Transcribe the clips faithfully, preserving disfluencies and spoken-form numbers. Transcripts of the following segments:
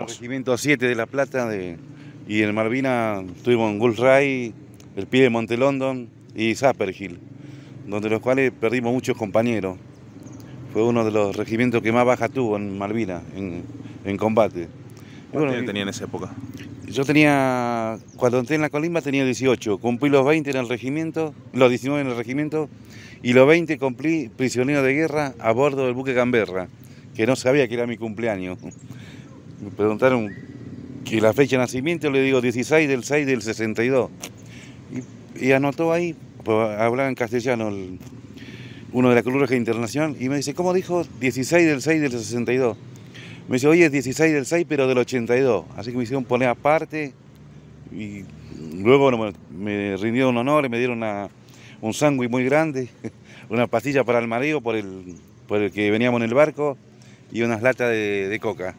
tenemos? Regimiento siete de La Plata de, y en Malvina tuvimos en Gulfray, el pie de Monte London y Sapper Hill, donde los cuales perdimos muchos compañeros. Fue uno de los regimientos que más baja tuvo en Malvina, en, en combate. ¿Cuánto Bueno, tenía en esa época? yo tenía, cuando entré en la colimba tenía dieciocho, cumplí los veinte en el regimiento, los diecinueve en el regimiento, y los veinte cumplí prisionero de guerra a bordo del buque Canberra, que no sabía que era mi cumpleaños. Me preguntaron que la fecha de nacimiento, le digo dieciséis del seis del sesenta y dos. Y, y anotó ahí, pues, hablaba en castellano el, uno de la Cruz Roja Internacional, y me dice, ¿cómo dijo? dieciséis del seis del sesenta y dos. Me dice, oye, es dieciséis del seis, pero del ochenta y dos. Así que me hicieron poner aparte. Y luego bueno, me rindieron honor y me dieron una, un sándwich muy grande, una pastilla para el mareo por el, por el que veníamos en el barco y unas latas de, de coca.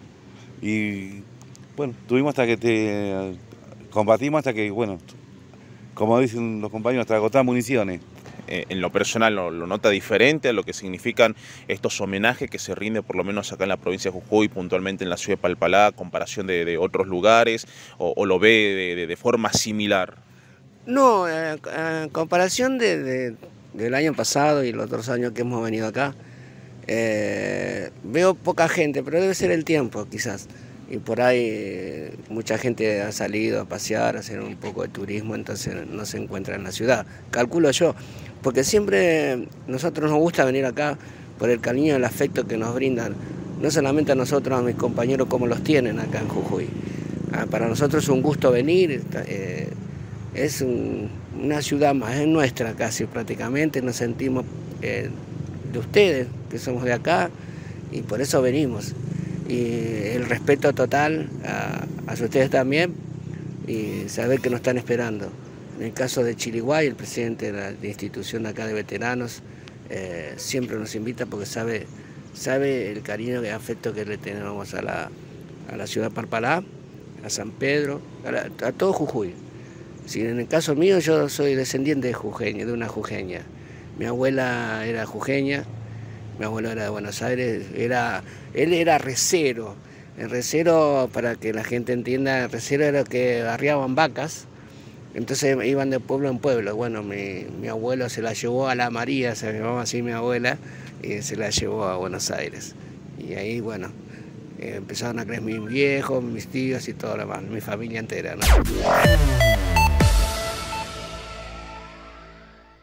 Y bueno, tuvimos hasta que te combatimos hasta que, bueno, como dicen los compañeros, hasta agotar municiones. Eh, en lo personal, ¿lo, ¿lo nota diferente a lo que significan estos homenajes que se rinde por lo menos acá en la provincia de Jujuy, puntualmente en la ciudad de Palpalá, a comparación de, de otros lugares, o, o lo ve de, de, de forma similar? No, eh, en comparación de, de, del año pasado y los otros años que hemos venido acá, eh, veo poca gente, pero debe ser el tiempo quizás. Y por ahí eh, mucha gente ha salido a pasear, a hacer un poco de turismo, entonces no se encuentra en la ciudad, calculo yo, porque siempre nosotros nos gusta venir acá por el cariño y el afecto que nos brindan, no solamente a nosotros, a mis compañeros, como los tienen acá en Jujuy. Ah, para nosotros es un gusto venir, eh, es un, una ciudad más, es nuestra casi prácticamente, nos sentimos eh, de ustedes, que somos de acá, y por eso venimos. Y el respeto total a, a ustedes también, y saber que nos están esperando. En el caso de Chiriguay, el presidente de la, de la institución acá de veteranos, eh, siempre nos invita porque sabe, sabe el cariño y afecto que le tenemos a la, a la ciudad de Palpalá, a San Pedro, a, la, a todo Jujuy. Si en el caso mío, yo soy descendiente de jujeña, de una jujeña. Mi abuela era jujeña. Mi abuelo era de Buenos Aires, era, él era recero. El recero, para que la gente entienda, el recero era que arriaban vacas, entonces iban de pueblo en pueblo. Bueno, mi, mi abuelo se la llevó a la María, se llamaba así mi abuela, y se la llevó a Buenos Aires. Y ahí, bueno, eh, empezaron a crecer mis viejos, mis tíos y todo lo demás, mi familia entera, ¿no?